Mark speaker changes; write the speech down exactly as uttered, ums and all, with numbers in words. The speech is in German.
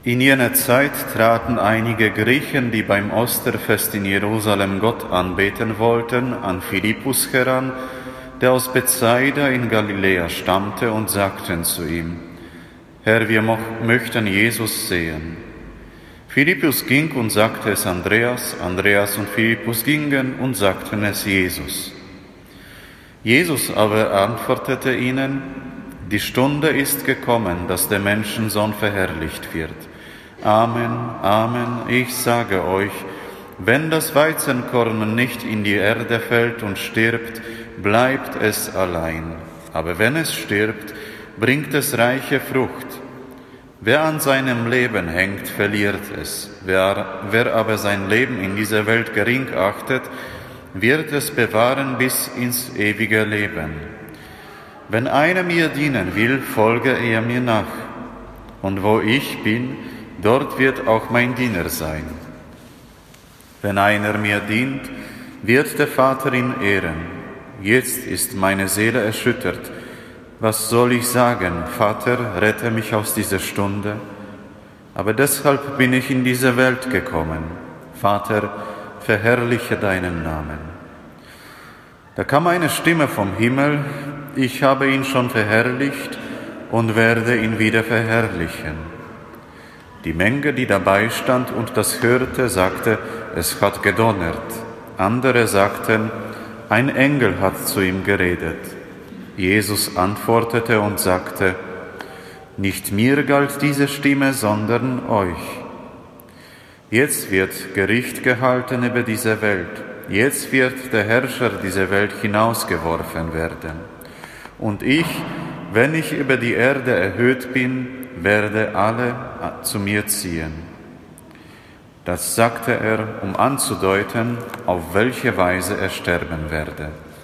Speaker 1: In jener Zeit traten einige Griechen, die beim Osterfest in Jerusalem Gott anbeten wollten, an Philippus heran, der aus Bethsaida in Galiläa stammte, und sagten zu ihm: Herr, wir möchten Jesus sehen. Philippus ging und sagte es Andreas, Andreas und Philippus gingen und sagten es Jesus. Jesus aber antwortete ihnen: Die Stunde ist gekommen, dass der Menschensohn verherrlicht wird. Amen, Amen, ich sage euch, wenn das Weizenkorn nicht in die Erde fällt und stirbt, bleibt es allein. Aber wenn es stirbt, bringt es reiche Frucht. Wer an seinem Leben hängt, verliert es. Wer, wer aber sein Leben in dieser Welt gering achtet, wird es bewahren bis ins ewige Leben. Wenn einer mir dienen will, folge er mir nach. Und wo ich bin, dort wird auch mein Diener sein. Wenn einer mir dient, wird der Vater ihn ehren. Jetzt ist meine Seele erschüttert. Was soll ich sagen? Vater, rette mich aus dieser Stunde. Aber deshalb bin ich in diese Welt gekommen. Vater, verherrliche deinen Namen. Da kam eine Stimme vom Himmel: Ich habe ihn schon verherrlicht und werde ihn wieder verherrlichen. Die Menge, die dabei stand und das hörte, sagte: Es hat gedonnert. Andere sagten: Ein Engel hat zu ihm geredet. Jesus antwortete und sagte: Nicht mir galt diese Stimme, sondern euch. Jetzt wird Gericht gehalten über diese Welt. Jetzt wird der Herrscher dieser Welt hinausgeworfen werden. Und ich, wenn ich über die Erde erhöht bin, werde alle zu mir ziehen. Das sagte er, um anzudeuten, auf welche Weise er sterben werde.